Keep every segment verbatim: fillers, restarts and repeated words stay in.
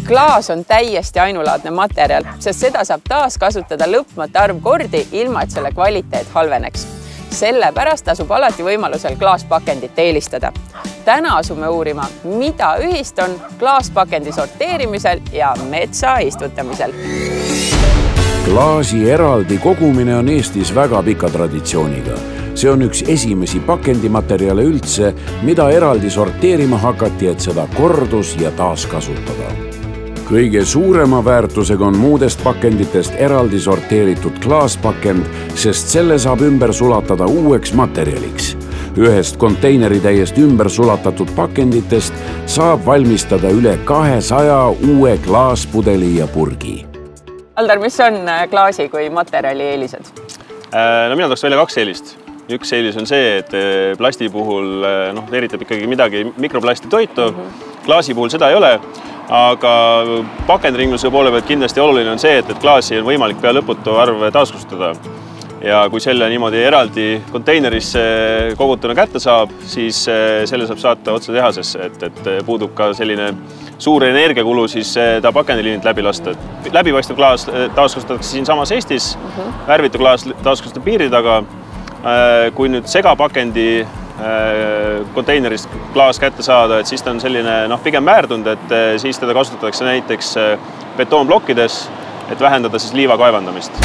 Klaas on täiesti ainulaadne materjal, sest seda saab taas kasutada lõpmata arv kordi, ilma et selle kvaliteet halveneks. Sellepärast tasub alati võimalusel klaaspakendit eelistada. Täna asume uurima, mida ühist on klaaspakendi sorteerimisel ja metsa istutamisel. Klaasi eraldi kogumine on Eestis väga pika traditsiooniga. See on üks esimesi pakendimaterjale üldse, mida eraldi sorteerima hakati, et seda kordus ja taaskasutada. Kõige suurema väärtusega on muudest pakenditest eraldi sorteeritud klaaspakend, sest selle saab ümber sulatada uueks materjaliks. Ühest konteineritäiest ümber sulatatud pakenditest saab valmistada üle kahesaja uue klaaspudeli ja purgi. Aldar, mis on klaasi kui materjali eelised? No mina tooks välja kaks eelist. Üks eelis on see, et plasti puhul noh, eritab ikkagi midagi mikroplasti toitu. Klaasi puhul seda ei ole, aga pakendiringluse poole pealt kindlasti oluline on see, et, et klaasi on võimalik pea lõputu arv taaskasutada. Ja kui selle niimoodi eraldi konteinerisse kogutuna kätte saab, siis selle saab saata otse tehasesse, et, et puudub ka selline suur energiakulu siis ta pakendiliinit läbi lasta. Läbipaistev klaas taaskasutatakse siin samas Eestis, värvitu klaas taaskasutada piiri taga. Kui nüüd segapakendi konteinerist klaas kätte saada, et siis ta on selline noh, pigem määrdund, et siis teda kasutatakse näiteks betoonblokkides, et vähendada siis liiva kaevandamist.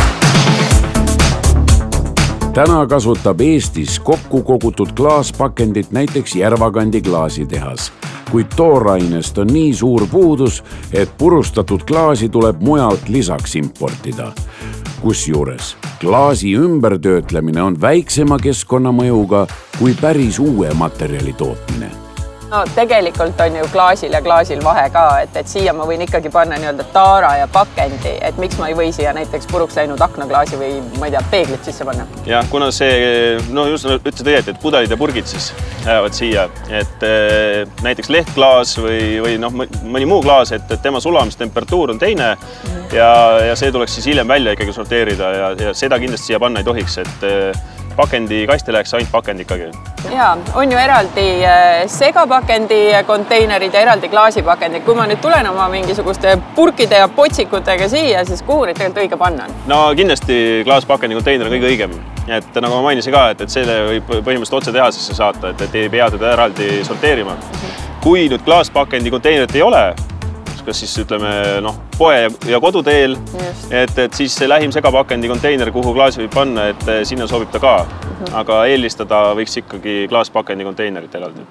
Täna kasutab Eestis kokku kogutud klaaspakendit näiteks Järvakandi klaasitehas, kuid toorainest on nii suur puudus, et purustatud klaasi tuleb mujalt lisaks importida. Kusjuures klaasi ümbertöötlemine on väiksema keskkonnamõjuga kui päris uue materjali tootmine. No tegelikult on ju klaasil ja klaasil vahe ka, et, et siia ma võin ikkagi panna nii-öelda taara ja pakendi, et miks ma ei või siia näiteks puruks läinud aknaklaasi või ma ei tea, peeglit sisse panna. Jah, kuna see, no just ütlesid õieti, et pudelid ja purgid siis jäävad siia, et näiteks lehtklaas või, või noh, mõni muu klaas, et, et tema sulamistemperatuur on teine ja, ja see tuleks siis hiljem välja ikkagi sorteerida ja, ja seda kindlasti siia panna ei tohiks, et pakendi kaste läheks ainult pakend ikkagi. Jaa, on ju eraldi segapakendi konteinerid ja eraldi klaasipakendid. Kui ma nüüd tulen oma mingisuguste purkide ja potsikutega siia, siis kuhu neid tegelikult õige panna on? No kindlasti klaaspakendi konteiner on kõige õigem. Et nagu ma mainisin ka, et, et selle võib põhimõtteliselt otse tehasesse saata, et, et ei pea teda eraldi sorteerima. Kui nüüd klaaspakendi konteinerit ei ole, kas siis ütleme noh, poe ja koduteel, et, et siis see lähim segapakendi konteiner, kuhu klaasi võib panna, et sinna sobib ta ka. Aga eelistada võiks ikkagi klaaspakendi konteinerit eraldi.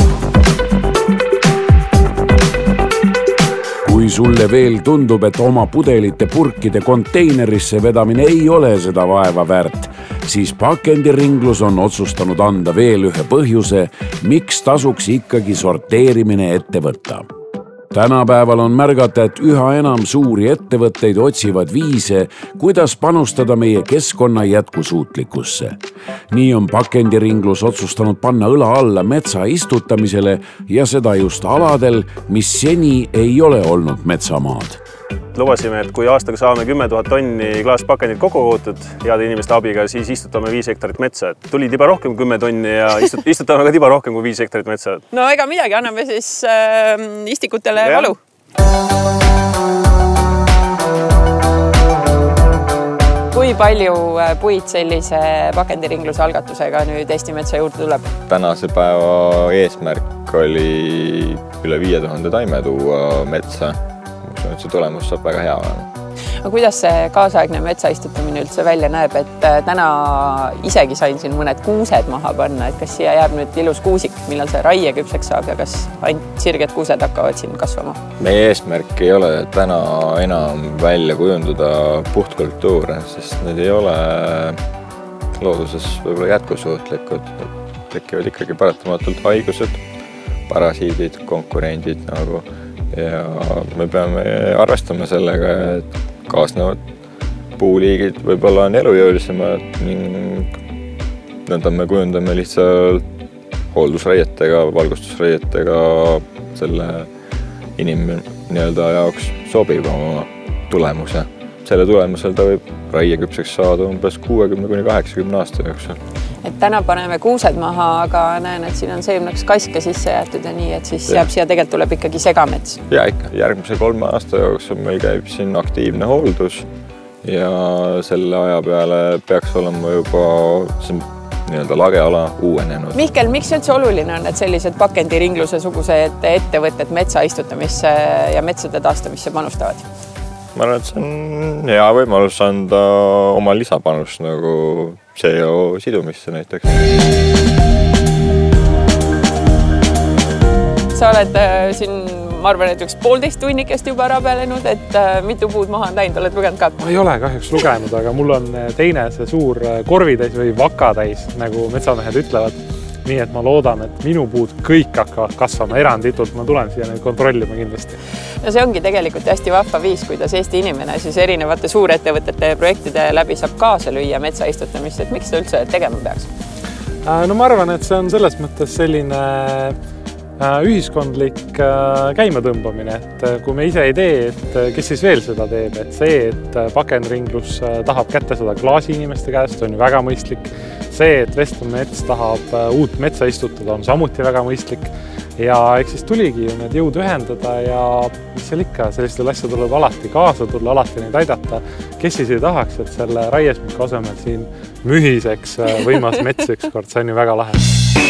Kui sulle veel tundub, et oma pudelite purkide konteinerisse vedamine ei ole seda vaeva väärt, siis pakendiringlus on otsustanud anda veel ühe põhjuse, miks tasuks ikkagi sorteerimine ette võtta. Tänapäeval on märgata, et üha enam suuri ettevõtteid otsivad viise, kuidas panustada meie keskkonna jätkusuutlikkusse. Nii on pakendiringlus otsustanud panna õla alla metsa istutamisele ja seda just aladel, mis seni ei ole olnud metsamaad. Lubasime, et kui aastaga saame kümme tuhat tonni klaaspakendit kokku kogutud heade inimeste abiga, siis istutame viis hektarit metsa. Tuli tiba rohkem kui kümme tonni ja istutame ka tiba rohkem kui viis hektarit metsa. No ega midagi, anname siis äh, istikutele ja. Valu. Kui palju puid sellise pakendiringluse algatusega nüüd Eesti metsa juurde tuleb? Tänase päeva eesmärk oli üle viie tuhande taime tuua metsa. Et see tulemus saab väga hea olema. Aga kuidas see kaasaegne metsa istutamine üldse välja näeb, et täna isegi sain siin mõned kuused maha panna, et kas siia jääb nüüd ilus kuusik, millal see raie küpseks saab ja kas ainult sirged kuused hakkavad siin kasvama? Meie eesmärk ei ole täna enam välja kujundada puhtkultuure, sest need ei ole looduses võib-olla jätkusuutlikud. Tekivad ikkagi paratamatult haigused, parasiidid, konkurendid nagu ja me peame arvestama sellega, et kaasnevad puuliigid võib-olla on elujõulisemad ning nõnda me kujundame lihtsalt hooldusraietega, valgustusraietega selle inimene jaoks sobivama tulemuse. Selle tulemusel ta võib raieküpseks saada umbes kuuekümne kuni kaheksakümne aasta jooksul. et täna paneme kuused maha, aga näen, et siin on seemneks kaske sisse jäetud ja nii, et siis jääb siia tegelikult tuleb ikkagi segamets. Ja ikka. Järgmise kolme aasta jooksul meil käib siin aktiivne hooldus ja selle aja peale peaks olema juba see nii-öelda lageala uuenenud. Mihkel, miks üldse oluline on, et sellised pakendiringluse sugused ettevõtted metsa istutamisse ja metsade taastamisse panustavad? Ma arvan, et see on hea võimalus anda oma lisapanus nagu C O sidumisse näiteks. Sa oled siin, ma arvan, et üks poolteist tunnikest juba rabelenud, et mitu puud maha on läinud, oled lugenud ka? Ma ei ole kahjuks lugenud, aga mul on teine see suur korvitäis või vakatäis, nagu metsamehed ütlevad. Nii et ma loodan, et minu puud kõik hakkavad kasvama eranditult. Ma tulen siia nüüd kontrollima kindlasti. No see ongi tegelikult hästi vahva viis, kuidas Eesti inimene siis erinevate suurettevõtete projektide läbi saab kaasa lüüa metsa istutamist. Et miks ta üldse tegema peaks? No ma arvan, et see on selles mõttes selline ühiskondlik käimatõmbamine, et kui me ise ei tee, et kes siis veel seda teeb, et see, et pakendringlus tahab kätte seda klaasi inimeste käest, on ju väga mõistlik. See, et Vestlen Mets tahab uut metsa istutada, on samuti väga mõistlik. Ja eks siis tuligi ju need jõud ühendada ja mis seal ikka, sellistel asja tuleb alati kaasa tulla, alati neid aidata. Kes siis ei tahaks, et selle raiesmika asemel siin mühiseks võimas mets ükskord, see on ju väga lahe.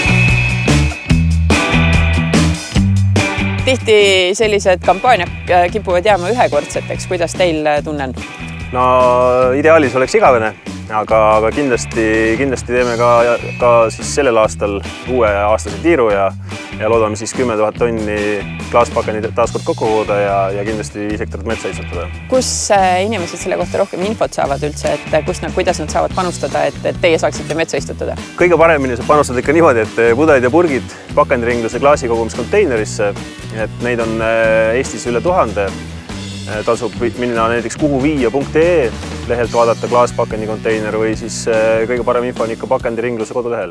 Tihti sellised kampaaniad kipuvad jääma ühekordseteks. Kuidas teil tunnen? No ideaalis oleks igavene, aga, aga kindlasti, kindlasti teeme ka, ka siis sellel aastal uue aastase tiiru ja, ja loodame siis kümme tuhat tonni klaaspakendid taaskord kokku kooda ja, ja kindlasti viis hektarit metsa istutada. Kus inimesed selle kohta rohkem infot saavad üldse, et kus nad, kuidas nad saavad panustada, et, et teie saaksite metsa istutada? Kõige paremini saab panustada ikka niimoodi, et pudelid ja purgid pakendiringluse klaasi kogumiskonteinerisse, et neid on Eestis üle tuhande. Tasub minna näiteks kuhuviia punkt ee lehelt vaadata klaaspakendi konteiner või siis kõige parem info on ikka pakendiringluse kodulehel.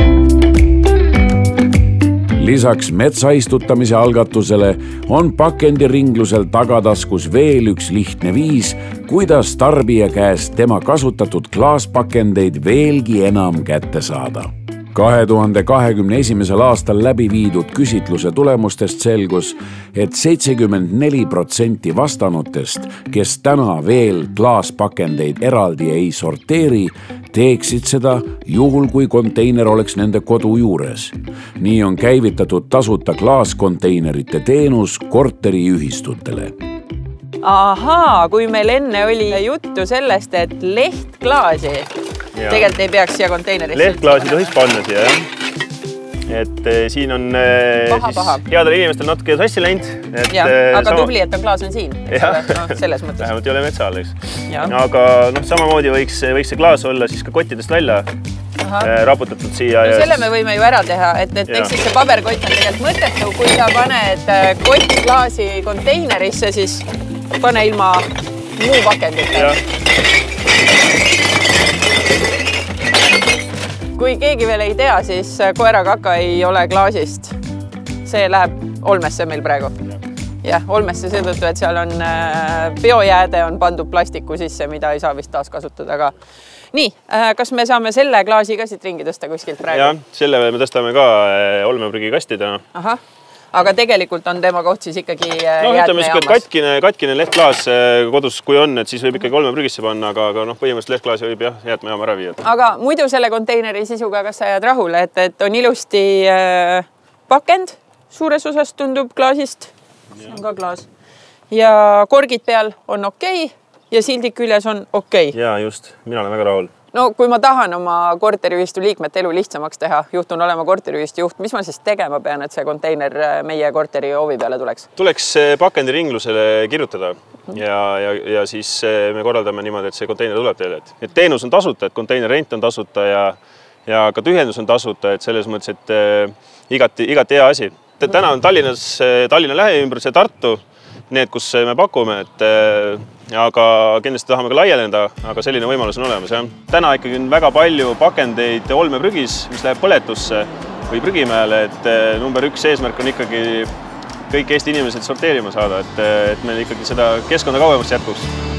Lisaks metsa istutamise algatusele on pakendiringlusel tagataskus veel üks lihtne viis, kuidas tarbija käest tema kasutatud klaaspakendeid veelgi enam kätte saada. kahe tuhande kahekümne esimesel aastal läbi viidud küsitluse tulemustest selgus, et seitsekümmend neli protsenti vastanutest, kes täna veel klaaspakendeid eraldi ei sorteeri, teeksid seda juhul, kui konteiner oleks nende kodu juures. Nii on käivitatud tasuta klaaskonteinerite teenus korteriühistutele. Ahaa, kui meil enne oli juttu sellest, et lehtklaasi ja. Tegelikult ei peaks siia konteinerisse. Lehtklaasi tohiks panna siia, jah. Et siin on paha, siis paha. Headel inimestel natuke sassi läinud. Et ja, aga sama... tubli, et on klaas on siin. No, selles mõttes. Vähemalt ei ole metsa all, eks. Aga no, samamoodi võiks, võiks see klaas olla siis ka kottidest välja Aha. raputatud siia. No, selle me võime ju ära teha, et, et eks see paberkott on tegelikult mõttetu. Kui sa paned kott klaasi konteinerisse, siis pane ilma muu pakendita. Kui keegi veel ei tea, siis koerakaka ei ole klaasist. See läheb olmesse meil praegu. Jah, olmesse seetõttu, et seal on biojääde on pandud plastiku sisse, mida ei saa vist taas kasutada. Aga... Nii, kas me saame selle klaasi ka siit ringi tõsta kuskilt praegu? Jah, selle me tõstame ka olmeprügi kastida. Aha. Aga tegelikult on tema koht siis ikkagi no, jäätmejaamas. Katkine, katkine lehtklaas kodus, kui on, et siis võib ikkagi olmeprügisse panna, aga, aga noh, põhimõtteliselt lehtklaasi võib jah, jäätmejaama ära viia. Aga muidu selle konteineri sisuga, kas sa jääd rahule, et, et on ilusti äh, pakend, suures osas tundub klaasist, see on ka klaas, ja korgid peal on okei ja sildik küljes on okei. Ja just, mina olen väga rahul. No kui ma tahan oma korteriühistu liikmete elu lihtsamaks teha, juhtun olema korteriühistu juht, mis ma siis tegema pean, et see konteiner meie korteri hoovi peale tuleks? Tuleks pakendiringlusele kirjutada ja, ja, ja siis me korraldame niimoodi, et see konteiner tuleb teile. Et teenus on tasuta, et konteiner rent on tasuta ja, ja ka tühjendus on tasuta, et selles mõttes, et igati, igati hea asi. Täna on Tallinnas, Tallinna lähiümbrus ja Tartu, need, kus me pakume, et aga kindlasti tahame ka laieneda, aga selline võimalus on olemas. Jah. Täna ikkagi on väga palju pakendeid olmeprügis, mis läheb põletusse või prügimäele, et number üks eesmärk on ikkagi kõik Eesti inimesed sorteerima saada, et, et meil ikkagi seda keskkonda kauemast jätkuks.